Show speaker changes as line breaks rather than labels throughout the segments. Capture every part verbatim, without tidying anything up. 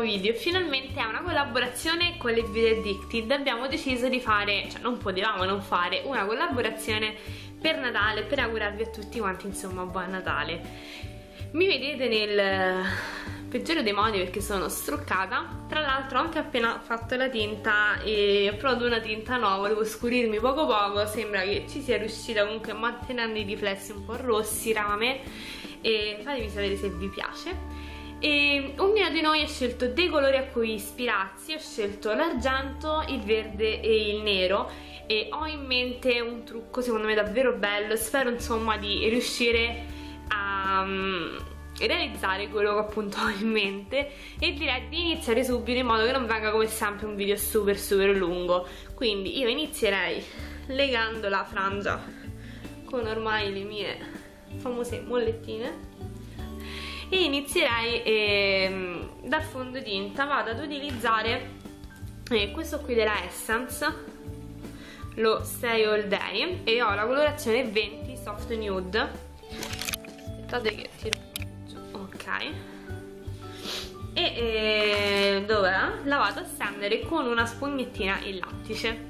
video. Finalmente è una collaborazione con le Beauty Addicted. Abbiamo deciso di fare, cioè non potevamo non fare, una collaborazione per Natale, per augurarvi a tutti quanti insomma buon Natale. Mi vedete nel peggiore dei modi perché sono struccata. Tra l'altro ho anche appena fatto la tinta e ho provato una tinta nuova, volevo scurirmi poco poco, sembra che ci sia riuscita comunque mantenendo i riflessi un po' rossi, rame, e fatemi sapere se vi piace. E ognuno di noi ha scelto dei colori a cui ispirarsi. Ho scelto l'argento, il verde e il nero e ho in mente un trucco secondo me davvero bello. Spero insomma di riuscire a um, realizzare quello che appunto ho in mente e direi di iniziare subito in modo che non venga come sempre un video super super lungo. Quindi io inizierei legando la frangia con ormai le mie famose mollettine e inizierei ehm, dal fondotinta. Vado ad utilizzare eh, questo qui della Essence, lo Stay All Day, e ho la colorazione venti Soft Nude. Aspettate che tiro giù, ok, e eh, dov'è? La vado a stendere con una spugnettina in lattice.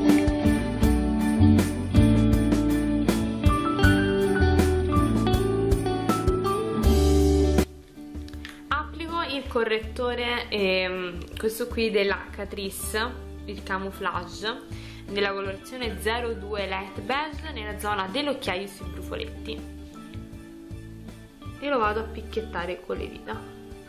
Il correttore è questo qui della Catrice, il Camouflage, nella colorazione zero due Light Beige, nella zona dell'occhiaio sui brufoletti, e lo vado a picchiettare con le dita.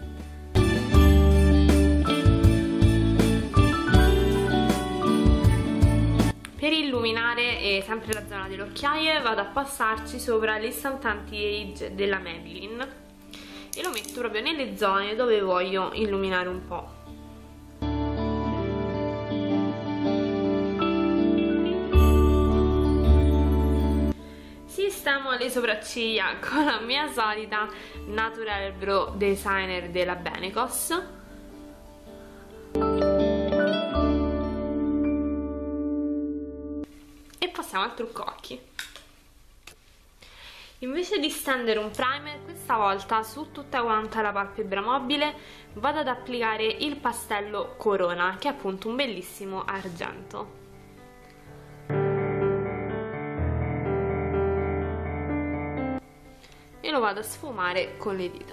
Per illuminare eh, sempre la zona dell'occhiaio vado a passarci sopra l'Instant Anti-Age della Maybelline e lo metto proprio nelle zone dove voglio illuminare un po'. Sistemo le sopracciglia con la mia solita Natural Brow Designer della Benecos. E passiamo al trucco occhi. Invece di stendere un primer, questa volta su tutta quanta la palpebra mobile vado ad applicare il pastello Corona, che è appunto un bellissimo argento. E lo vado a sfumare con le dita.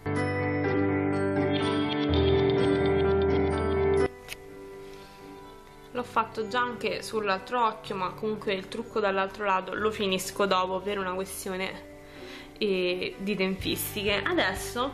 L'ho fatto già anche sull'altro occhio, ma comunque il trucco dall'altro lato lo finisco dopo per una questione eh, di tempistiche. Adesso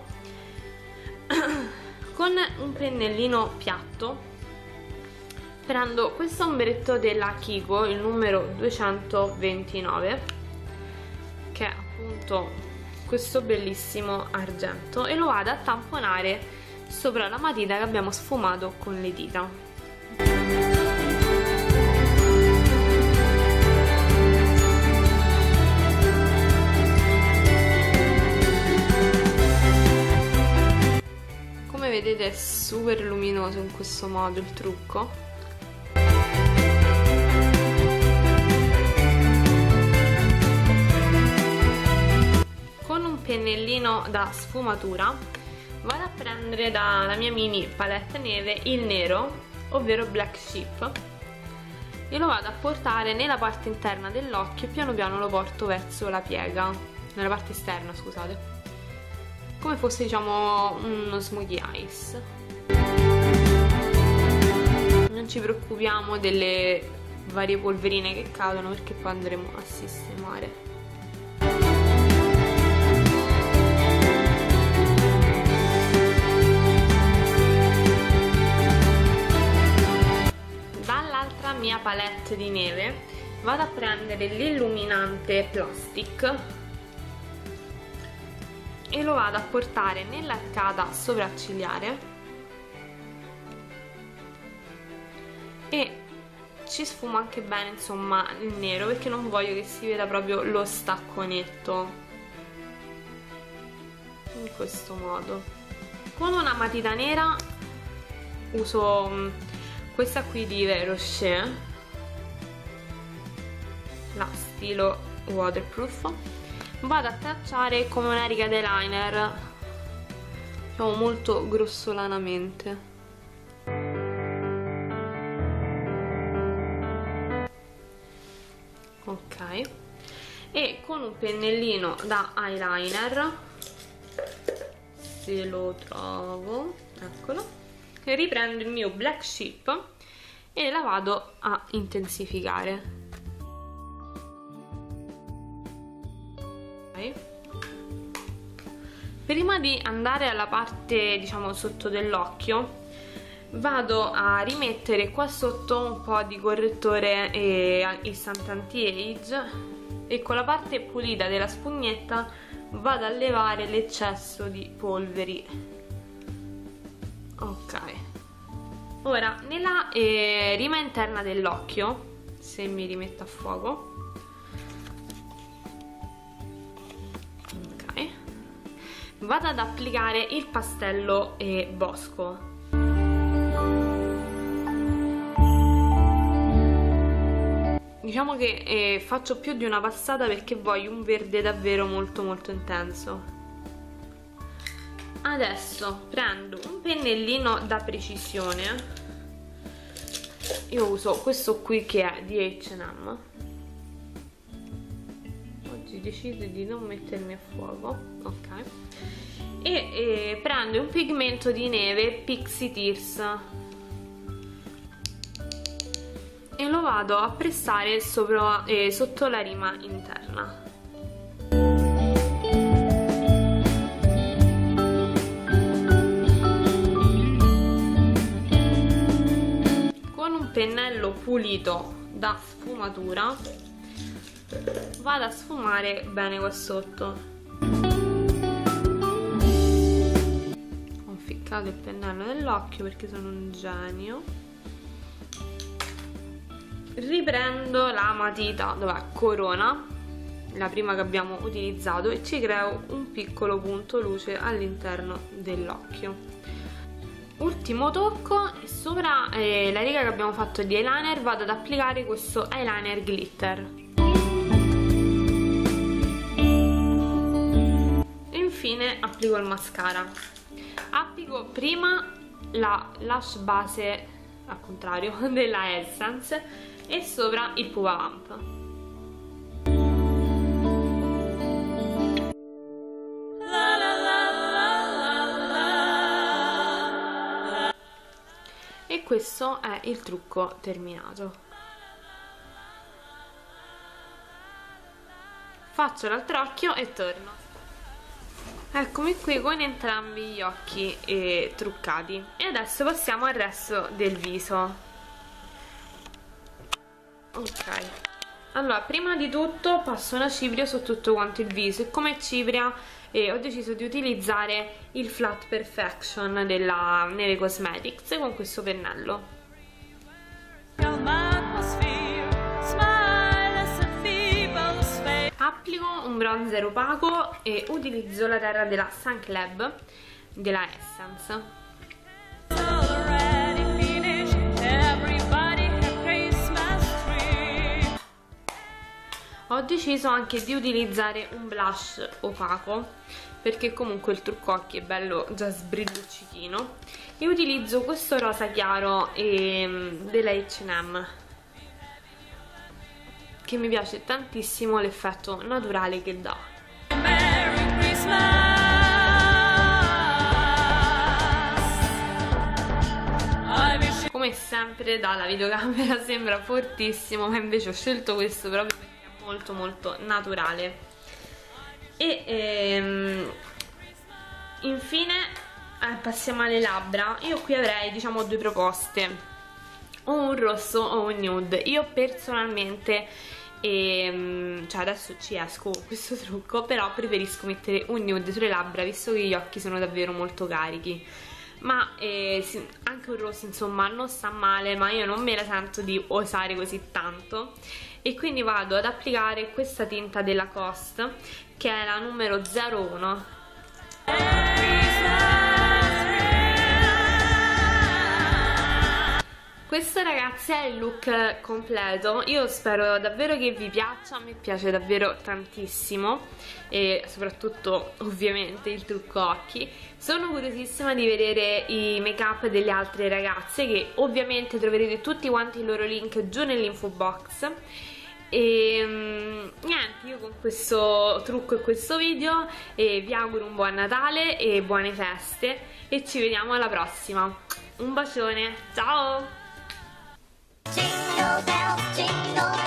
con un pennellino piatto prendo questo ombretto della Kiko, il numero duecentoventinove, che è appunto questo bellissimo argento, e lo vado a tamponare sopra la matita che abbiamo sfumato con le dita. Come vedete è super luminoso in questo modo il trucco. Con un pennellino da sfumatura vado a prendere dalla mia mini palette neve il nero, ovvero Black Sheep, e lo vado a portare nella parte interna dell'occhio e piano piano lo porto verso la piega, nella parte esterna scusate, come fosse diciamo uno smokey eyes. Non ci preoccupiamo delle varie polverine che cadono perché poi andremo a sistemare. Dall'altra mia palette di neve vado a prendere l'illuminante Plastic e lo vado a portare nell'arcata sopraccigliare e ci sfumo anche bene insomma il nero perché non voglio che si veda proprio lo stacconetto, in questo modo. Con una matita nera uso questa qui di Yves Rocher, la stilo waterproof. Vado a tracciare come una riga di eyeliner diciamo molto grossolanamente. Ok, e con un pennellino da eyeliner, se lo trovo, eccolo, riprendo il mio Black Sheep e la vado a intensificare. Okay. Prima di andare alla parte, diciamo, sotto dell'occhio, vado a rimettere qua sotto un po' di correttore e Instant Anti-Age e con la parte pulita della spugnetta vado a levare l'eccesso di polveri. Ok, ora nella eh, rima interna dell'occhio, se mi rimetto a fuoco, ok, vado ad applicare il pastello eh, bosco. Diciamo che eh, faccio più di una passata perché voglio un verde davvero molto molto intenso. Adesso prendo un pennellino da precisione, io uso questo qui che è di acca e emme. Oggi decido di non mettermi a fuoco, ok, e eh, prendo un pigmento di neve Pixie Tears e lo vado a pressare sopra, eh, sotto la rima interna. Con un pennello pulito da sfumatura vado a sfumare bene qua sotto. Ho ficcato il pennello nell'occhio perché sono un genio. Riprendo la matita, dov'è? Corona, la prima che abbiamo utilizzato, e ci creo un piccolo punto luce all'interno dell'occhio. Ultimo tocco, e sopra eh, la riga che abbiamo fatto di eyeliner vado ad applicare questo eyeliner glitter. E infine applico il mascara. Applico prima la lash base, al contrario, della Essence, e sopra il Pupa Vamp. E questo è il trucco terminato. Faccio l'altro occhio e torno. Eccomi qui con entrambi gli occhi eh, truccati, e adesso passiamo al resto del viso. Ok, allora prima di tutto passo una cipria su tutto quanto il viso, e come cipria eh, ho deciso di utilizzare il Flat Perfection della Neve Cosmetics con questo pennello. Applico un bronzer opaco e utilizzo la terra della Sun Club della Essence. Ho deciso anche di utilizzare un blush opaco perché comunque il trucco occhi è bello già sbrilluccichino, e utilizzo questo rosa chiaro eh, della acca e emme, che mi piace tantissimo l'effetto naturale che dà. Merry Christmas! Come sempre dalla videocamera sembra fortissimo, ma invece ho scelto questo proprio perché è molto molto naturale. E ehm, infine eh, passiamo alle labbra. Io qui avrei, diciamo, due proposte, o un rosso o un nude. Io personalmente ehm, cioè adesso ci esco con questo trucco, però preferisco mettere un nude sulle labbra visto che gli occhi sono davvero molto carichi. Ma eh, sì, anche un rosso insomma non sta male, ma io non me la sento di osare così tanto, e quindi vado ad applicare questa tinta della Lacoste, che è la numero zero uno. Questo ragazzi è il look completo, io spero davvero che vi piaccia, a me piace davvero tantissimo e soprattutto ovviamente il trucco occhi. Sono curiosissima di vedere i make up delle altre ragazze, che ovviamente troverete tutti quanti i loro link giù nell'info box. E um, niente, io con questo trucco e questo video e vi auguro un buon Natale e buone feste e ci vediamo alla prossima. Un bacione, ciao! Jingle bells, jingle bells.